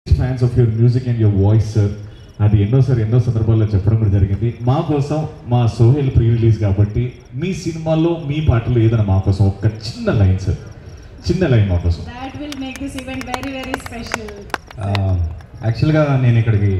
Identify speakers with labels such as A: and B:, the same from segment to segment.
A: fans of your music and your voice, sir. అది ఎన్నో సందర్భాల్లో చెప్పడం కూడా జరిగింది. మా కోసం మా సోహెల్ ప్రీ రిలీజ్ కాబట్టి మీ సినిమాలో మీ పాటలు ఏదైనా మా కోసం ఒక చిన్న లైన్ సార్, చిన్న లైన్ మా కోసం.
B: That will make this event very very special.
C: యాక్చువల్గా నేను ఇక్కడికి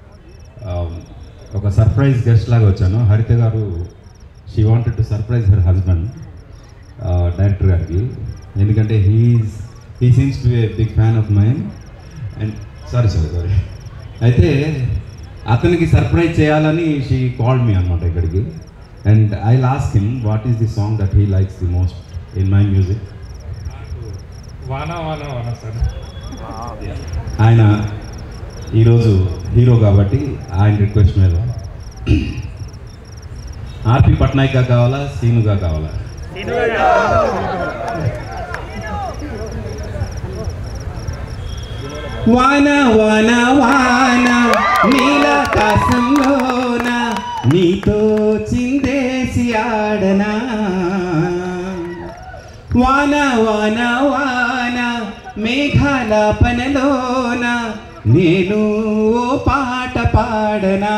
C: ఒక సర్ప్రైజ్ గెస్ట్ లాగా వచ్చాను. హరిత గారు she wanted to surprise her husband director గారికి, ఎందుకంటే he seems to be a big fan of mine and sorry అయితే అతనికి సర్ప్రైజ్ చేయాలని షీ కాల్డ్ మీ అనమాట ఇక్కడికి. And I ask him what is the song that he likes the most in my music.
D: వానా వానా వానా sir.
C: ఆయన ఈరోజు హీరో కాబట్టి ఆయన రిక్వెస్ట్ మీద ఆర్పి పట్నాయక్గా కావాలా, సీనుగా కావాలా? వాన వాన వాన నీలాకాశంలోన నీతో చిందేసి ఆడనా, వాన వాన వాన మేఘాల పనలోన నేను ఓ పాట పాడనా,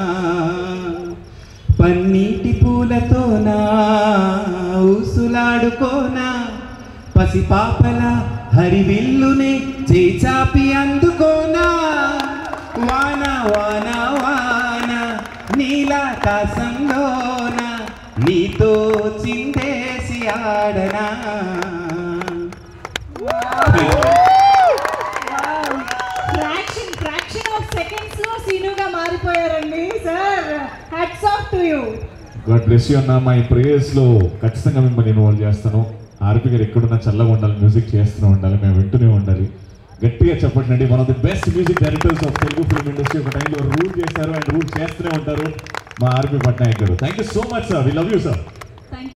C: పన్నీటి పూలతోనా ఊసులాడుకోనా, పసిపాపల హరివిల్లునే చేచాపి అందుకోనా, వాన వాన వాన నీలాకాశంలోన నీతో చిందేసి ఆడనా.
B: Fraction of seconds లో సీనుగా మారిపోయారండి sir. Hats off to you.
A: God bless you అన్న. మా ఈ ప్రేయర్స్లో ఖచ్చితంగా మిమ్మల్ని ఇన్వాల్వ్ చేస్తాను. ఆర్పి గారు ఎక్కడున్నా చల్లగా ఉండాలి, మ్యూజిక్ చేస్తూనే ఉండాలి, మేము వింటూనే ఉండాలి. గట్టిగా చెప్పండి. One of the best music directors of Telugu film industry. ఒక టైంలో రూల్ చేశారు అండ్ రూల్ చేస్తూనే ఉంటారు మా ఆర్పి పట్నాయక్ గారు. Thank you so much sir. We love you sir.